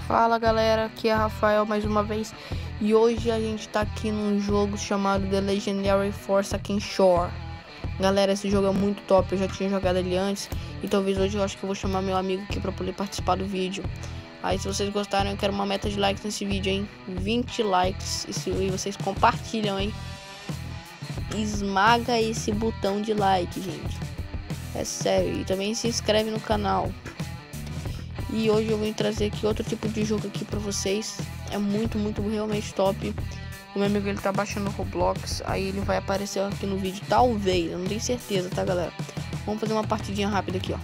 Fala galera, aqui é Rafael mais uma vez e hoje a gente tá aqui num jogo chamado The Legendary Forsaken Shore. Galera, esse jogo é muito top, eu já tinha jogado ele antes e talvez hoje eu acho que eu vou chamar meu amigo aqui pra poder participar do vídeo. Aí se vocês gostarem, eu quero uma meta de likes nesse vídeo, hein? 20 likes e vocês compartilham, hein? Esmaga esse botão de like, gente. É sério, e também se inscreve no canal. E hoje eu vou trazer aqui outro tipo de jogo aqui pra vocês. É muito realmente top. O meu amigo ele tá baixando o Roblox, aí ele vai aparecer aqui no vídeo, talvez, eu não tenho certeza, tá galera? Vamos fazer uma partidinha rápida aqui, ó.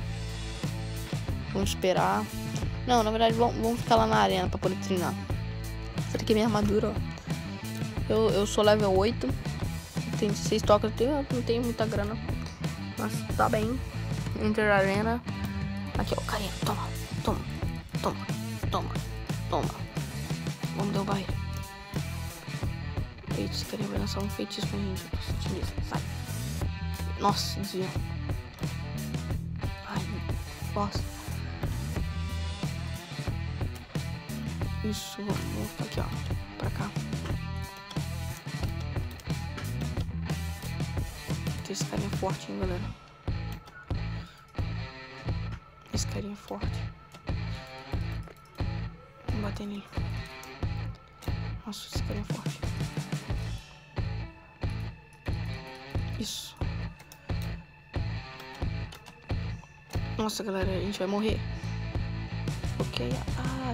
Vamos esperar. Não, na verdade vamos ficar lá na arena pra poder treinar. Essa aqui é minha armadura, ó. Eu sou level 8. Tem 16 tocas, não tenho muita grana, mas tá bem. Enter arena. Aqui, ó, carinha, toma. Vamos derrubar ele. Eita, esse carinha vai lançar um feitiço pra gente. Sai. Nossa, desvia. Ai, bosta. Isso, vamos aqui, ó, pra cá. Esse carinha é forte, hein, galera. Esse carinha é forte. Vamos bater nele. Nossa, esse carinha é forte. Isso. Nossa, galera, a gente vai morrer. Ok. Ai.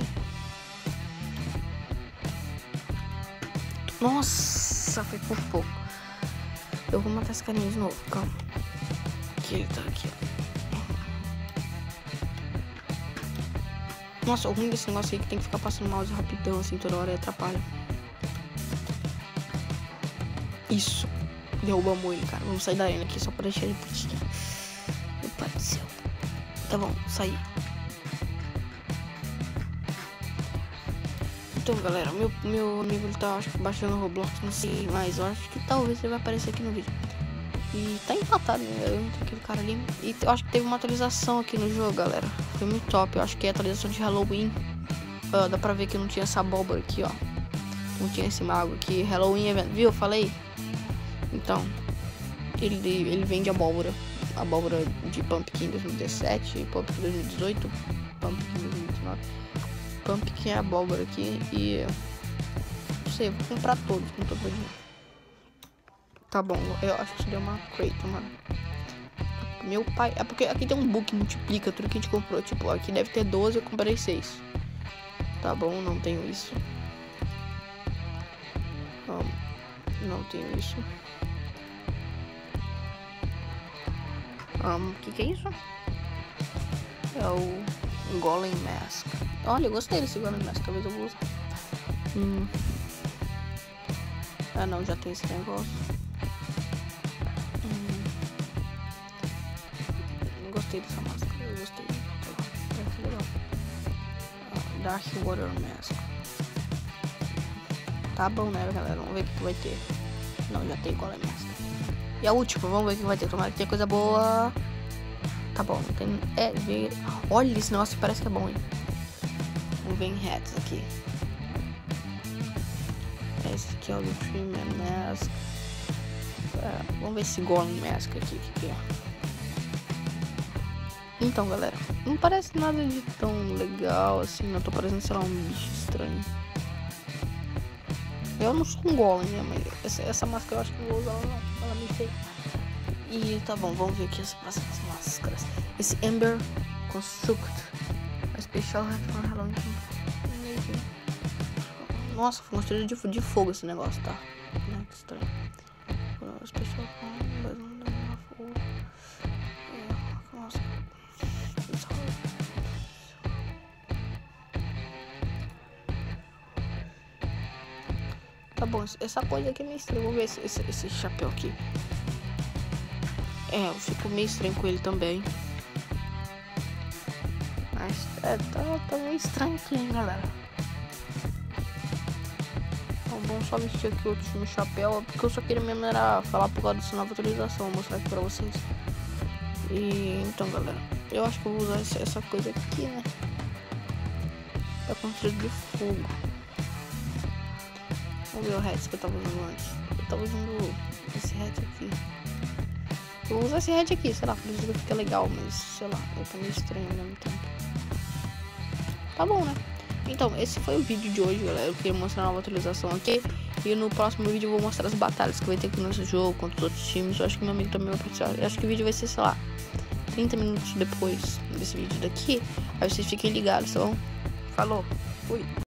Nossa, foi por pouco. Eu vou matar esse carinha de novo, calma. Aqui ele tá aqui, ó. Nossa, o ruim desse negócio aí é que tem que ficar passando o mouse rapidão, assim, toda hora e atrapalha. Isso. Derrubamos ele, cara. Vamos sair da arena aqui só pra deixar ele putinho. Meu pai do céu. Tá bom, sair. Então, galera, meu amigo ele tá, acho que, baixando o Roblox, não sei, mas eu acho que talvez ele vai aparecer aqui no vídeo. E tá empatado, né? Eu entre aquele cara ali. E eu acho que teve uma atualização aqui no jogo, galera. Foi muito top. Eu acho que é a atualização de Halloween. Dá pra ver que não tinha essa abóbora aqui, ó. Não tinha esse mago aqui. Halloween event, viu? Eu falei. Então, ele vende abóbora. Abóbora de Pumpkin 2017, Pumpkin 2018, Pumpkin 2019. Pumpkin é abóbora aqui. E não sei, vou comprar todos com todo o dinheiro. Tá bom, eu acho que isso deu uma crate, mano. Meu pai... É porque aqui tem um bug que multiplica tudo que a gente comprou. Tipo, aqui deve ter 12, eu comprei 6. Tá bom, não tenho isso. Não tenho isso. Que é isso? É o Golem Mask. Olha, eu gostei desse Golem Mask, talvez eu vou usar. Ah não, já tem esse negócio. Gostei dessa máscara, eu gostei. Tá legal. Dark Water Mask. Tá bom, né, galera? Vamos ver o que vai ter. Não, já tem Golem Mask. E a última, vamos ver o que vai ter. Tomara que tenha coisa boa. Tá bom, não tem. Olha, esse negócio parece que é bom, hein? Vamos ver em hats aqui. Esse aqui é o Treatment Mask. Vamos ver esse Golem Mask aqui, que é. Então, galera, não parece nada de tão legal assim, não. Tô parecendo, sei lá, um bicho estranho. Eu não sou um golem, né? Mas essa máscara eu acho que não vou usar, não. Ela me feia. E tá bom, vamos ver aqui as próximas máscaras. Esse Ember Construct. A Special for Halloween. Nossa, foi construído de fogo esse negócio, tá? Que estranho. Special for... Nossa. Tá bom, essa coisa aqui é meio estranha. Vou ver esse chapéu aqui. Eu fico meio estranho com ele também. Mas tá meio estranho aqui, hein, galera. Então vamos só vestir aqui o último chapéu. Porque eu só queria mesmo era falar por causa dessa nova atualização. Vou mostrar aqui pra vocês. E então, galera, eu acho que eu vou usar essa coisa aqui, né? é construído de fogo. Vamos ver o hatch que eu tava usando antes. Eu tava usando esse hatch aqui. Eu vou usar esse hatch aqui, sei lá, por isso que fica legal, mas sei lá, eu tô meio estranho ao mesmo tempo. Tá bom, né? Então, esse foi o vídeo de hoje, galera. Eu queria mostrar uma nova atualização aqui. E no próximo vídeo eu vou mostrar as batalhas que vai ter aqui no nosso jogo contra os outros times. Eu acho que meu amigo também vai participar. Eu acho que o vídeo vai ser, sei lá, 30 minutos depois desse vídeo daqui. Aí vocês fiquem ligados, tá bom? Falou, fui!